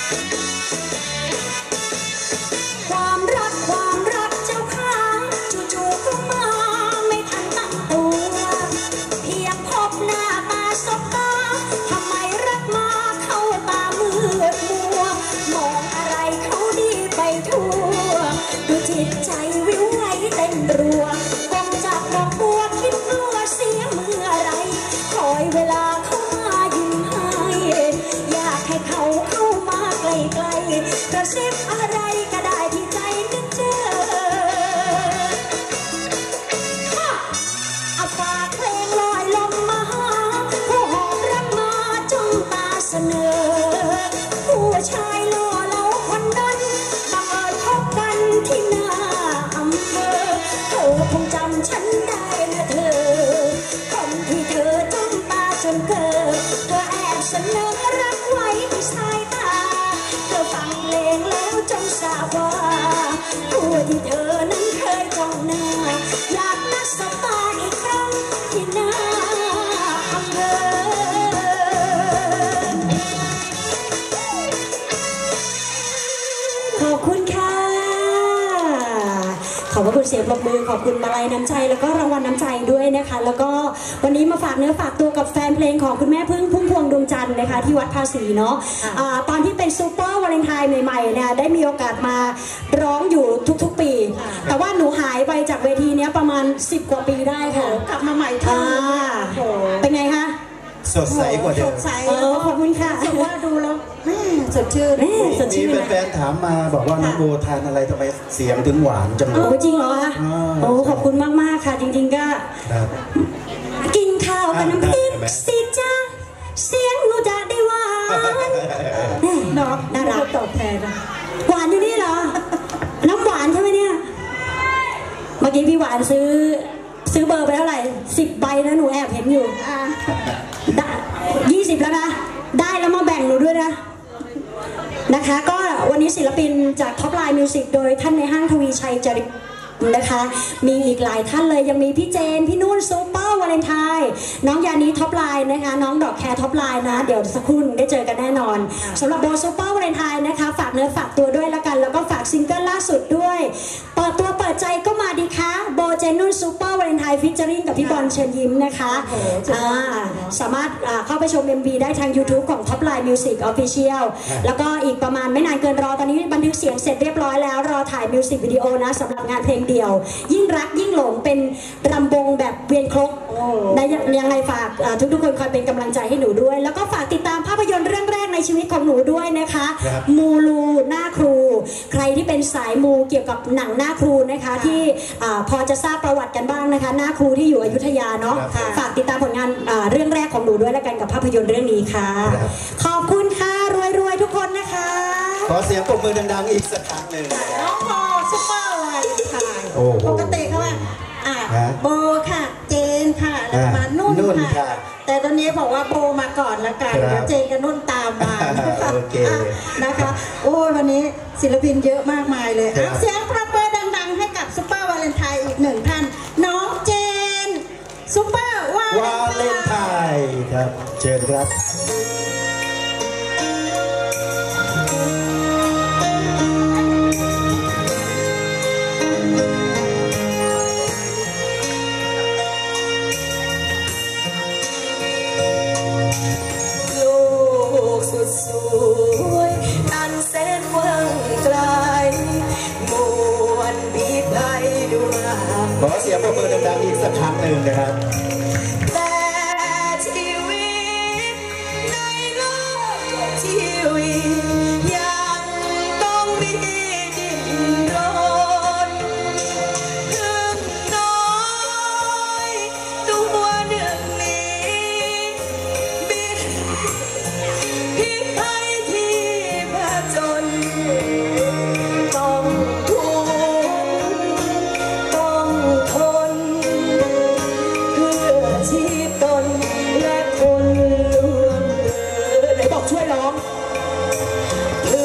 ความรักเจ้าข้าจู่ๆก็มาไม่ทันตั้งตัวเพียงพบหน้าตาสบตาทำไมรักมาเข้าตามืดมัวมองอะไรเขาดีไปทั่วดูจิตใจวิวไหวเต้นรัวคงจับดอกบัวคิดกลัวเสียเมื่อไรคอยเวลาเขามายิ้มให้อยากให้เขาเข้ามาใกล้ๆกระซิบอะไรก็ได้ที่ใจนึกเจอเอาฝากเพลงลอยลมมาหาผู้หอบรักมาจ้องตาเสนอผู้ชายหล่อเหลาคนนั้นบังเอิญพบกันที่หน้าอำเภอเธอคงจำฉันได้นะเธอคนที่เธอจ้องตาจนเกิดเธอแอบเสนอรักไว้ที่สายตาเธอฟังเพลงแล้วจงทราบว่าผู้ที่เธอนั้นเคยจ้องหน้าอยากนัดสบตาอีกครั้งที่หน้าอำเภอขอบคุณค่ะขอบพระคุณเสียงปรบมือขอบคุณมาลัยน้ำใจแล้วก็รางวัลน้ำใจด้วยนะคะแล้วก็วันนี้มาฝากเนื้อฝากตัวกับแฟนเพลงของคุณแม่พึ่งพุ่มพวงดวงจันทร์นะคะที่วัดภาษีเนาะตอนที่เป็นซูเปอร์วาเลนไทน์ใหม่ๆเนี่ยได้มีโอกาสมาร้องอยู่ทุกๆปีแต่ว่าหนูหายไปจากเวทีนี้ประมาณ10 กว่าปีได้ค่ะกลับมาใหม่ท่าเป็นไงคะสดใสกว่าเดิมสดใสขอบคุณค่ะว่าดูแล้วแม่สดชื่นมีแฟนๆถามมาบอกว่าน้องโบทานอะไรทำไมเสียงถึงหวานจังเลยโอ้จริงเหรอคะโอ้ขอบคุณมากๆค่ะจริงๆก็กินข้าวกับน้ำพริกสิจ้าเสียงหนูจะได้หวานเนาะน่ารักตอบแทนหวานอยู่นี่เหรอน้ำหวานใช่ไหมเนี่ยเมื่อกี้พี่หวานซื้อเบอร์ไปเท่าไหร่10 ใบนะหนูแอบเห็นอยู่ได้20แล้วนะได้แล้วมาแบ่งหนูด้วยนะคะก็วันนี้ศิลปินจากท็อปไลน์มิวสิกโดยท่านในห้างทวีชัยจริตนะคะมีอีกหลายท่านเลยยังมีพี่เจนพี่นุ่นซูเปอร์วาเลนไทน์น้องยานีท็อปไลน์นะคะน้องดอกแคร์ท็อปไลน์นะเดี๋ยวสักครู่ได้เจอกันแน่นอนสำหรับโบซูเปอร์วาเลนไทน์นะคะฝากเนื้อฝากตัวด้วยละกันแล้วก็ฝากซิงเกิลล่าสุดด้วยเปิดตัวเปิดใจก็มาดีคะโบเจนนุ่นซูเปอร์วาเลนไทน์ฟิชเจอริงกับพี่บอลเชิญยิ้มนะคะสามารถเข้าไปชม MV ได้ทาง YouTube ของ Top Line Music Official แล้วก็อีกประมาณไม่นานเกินรอตอนนี้บันทึกเสียงเสร็จเรียบร้อยแล้วรอถ่ายมิวสิกวิดีโอนะสำหรับงานเพลงเดี่ยวยิ่งรักยิ่งหลงเป็นรำวงแบบเวียนครกยังไงฝากทุกคนคอยเป็นกำลังใจให้หนูด้วยแล้วก็ฝากติดตามภาพยนตร์เรื่องแรกในชีวิตของหนูด้วยนะคะมูลูหน้าครูใครที่เป็นสายมูเกี่ยวกับหนังหน้าครูนะคะที่พอจะทราบประวัติกันบ้างนะคะหน้าครูที่อยู่อยุธยาเนาะฝากติดตามผลงานเรื่องแรกของหนูด้วยแล้วกันกับภาพยนตร์เรื่องนี้ค่ะขอบคุณค่ะรวยๆทุกคนนะคะขอเสียงปรบมือดังๆอีกสักครั้งหนึ่งน้องพอซุปเปอร์วาเลนไทน์ปกติเขาว่าโบค่ะเจนค่ะแล้วมานุ่นค่ะแต่ตอนนี้บอกว่าโบมาก่อนละกันเดี๋ยวเจนกับนุ่นตามมานะคะโอ้ยวันนี้ศิลปินเยอะมากมายเลยเสียงปรบมือดังๆให้กับซุปเปอร์วาเลนไทน์อีกหนึ่งท่านน้องเจนซุปเปอร์วาเลนไทน์ครับเชิญครับสวยอันแสนกว้างไกลมวลบีบไหลดูราขอเสียงปรบมือดังๆอีกสักครั้งหนึ่งนะครับแต่ชีวิตในโลกชีวิตยังต้องมีดิ้นรนถึงน้อยตัวหนึ่งนี้บิดที่ภัยที่ผจญต้องทุกข์ต้องทนเพื่อชีพตนและคนล่วงเลยไหนบอกช่วยร้องเพื่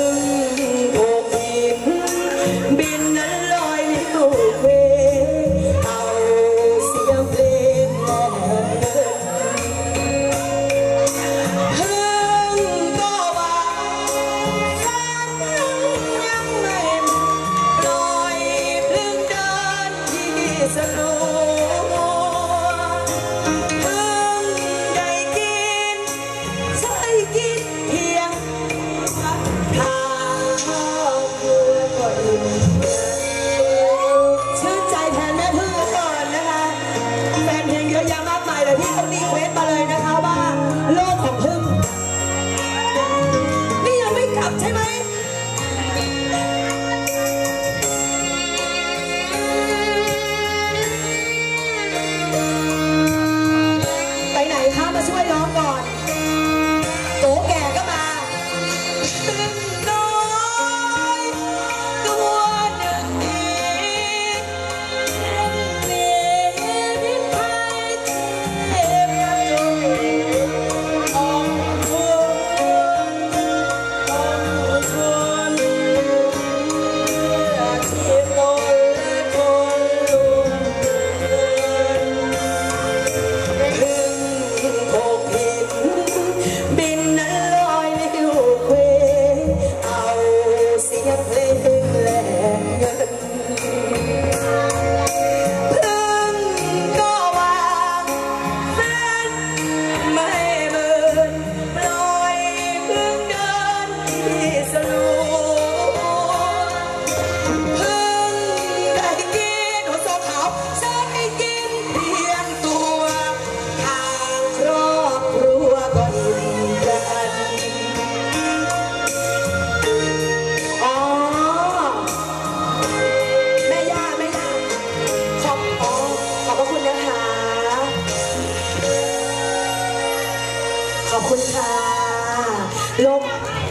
ขอบคุณค่ะลบ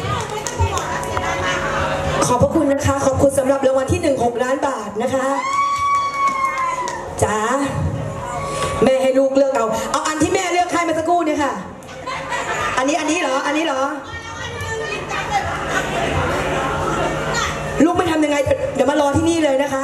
ขอบพระคุณนะคะขอบคุณสำหรับรางวัลที่1 6 ล้านบาทนะคะจ๋าแม่ให้ลูกเลือกเอาอันที่แม่เลือกให้มาสักครู่เนี่ยค่ะอันนี้เหรอลูกไม่ทำยังไงเดี๋ยวมารอที่นี่เลยนะคะ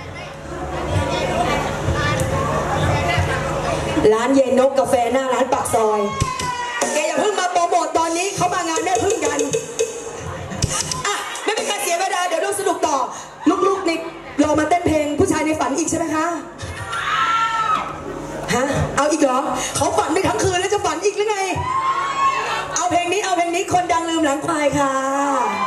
ร้านเย็นนกกาแฟหน้าร้านปากซอยแกอย่าเพิ่งมาโปรโมทตอนนี้เขามางานแม่พึ่งกันอ่ะไม่เป็นการเสียเวลาเดี๋ยวดูสนุกต่อลูกๆนี่รอมาเต้นเพลงผู้ชายในฝันอีกใช่ไหมคะฮะเอาอีกเหรอเขาฝันไปทั้งคืนแล้วจะฝันอีกหรือไงเอาเพลงนี้คนดังลืมหลังควายค่ะ